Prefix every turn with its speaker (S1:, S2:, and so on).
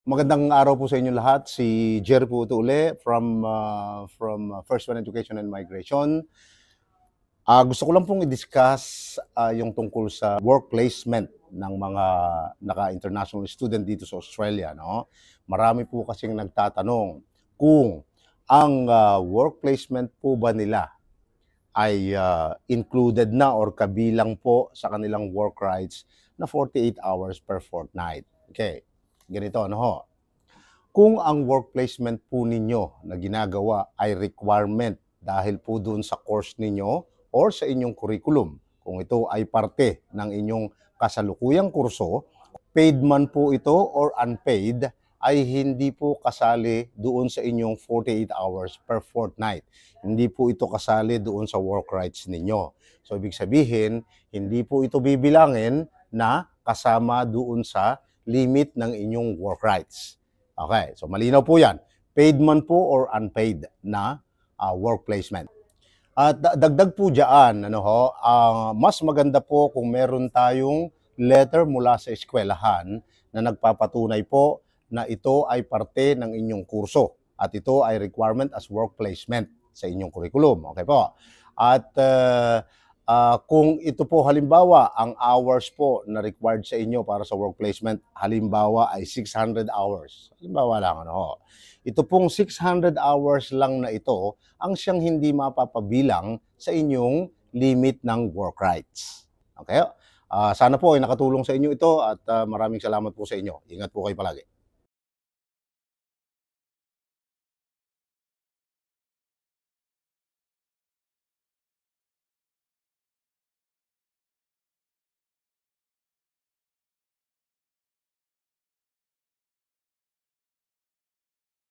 S1: Magandang araw po sa inyo lahat. Si Jerry po ito uli from First One Education and Migration. Gusto ko lang pong i-discuss yung tungkol sa work placement ng mga naka-international student dito sa Australia. No? Marami po kasing nagtatanong kung ang work placement po ba nila ay included na or kabilang po sa kanilang work rights na 48 hours per fortnight. Okay, ganito, ano ho? Kung ang work placement po ninyo na ginagawa ay requirement dahil po doon sa course ninyo or sa inyong curriculum, kung ito ay parte ng inyong kasalukuyang kurso, paid man po ito or unpaid, ay hindi po kasali doon sa inyong 48 hours per fortnight. Hindi po ito kasali doon sa work rights ninyo. So, ibig sabihin, hindi po ito bibilangin na kasama doon sa limit ng inyong work rights. Okay, so malinaw po yan. Paid man po or unpaid na work placement. At dagdag po dyan, mas maganda po kung meron tayong letter mula sa eskwelahan na nagpapatunay po na ito ay parte ng inyong kurso at ito ay requirement as work placement sa inyong curriculum. Okay po. At kung ito po halimbawa, ang hours po na required sa inyo para sa work placement, halimbawa ay 600 hours. Halimbawa lang, ito pong 600 hours lang na ito ang siyang hindi mapapabilang sa inyong limit ng work rights. Okay? Sana po ay nakatulong sa inyo ito at maraming salamat po sa inyo. Ingat po kayo palagi.